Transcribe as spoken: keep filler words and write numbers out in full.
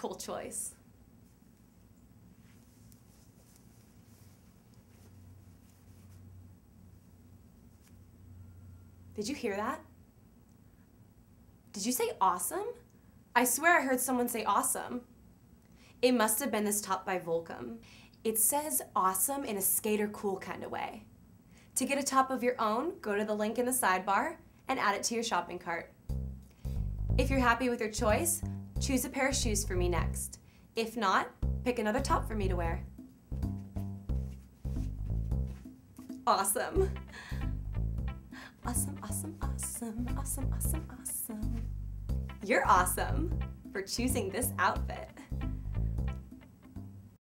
cool choice. Did you hear that? Did you say awesome? I swear I heard someone say awesome. It must have been this top by Volcom. It says awesome in a skater cool kind of way. To get a top of your own, go to the link in the sidebar and add it to your shopping cart. If you're happy with your choice, choose a pair of shoes for me next. If not, pick another top for me to wear. Awesome. Awesome, awesome, awesome, awesome, awesome, awesome. You're awesome for choosing this outfit.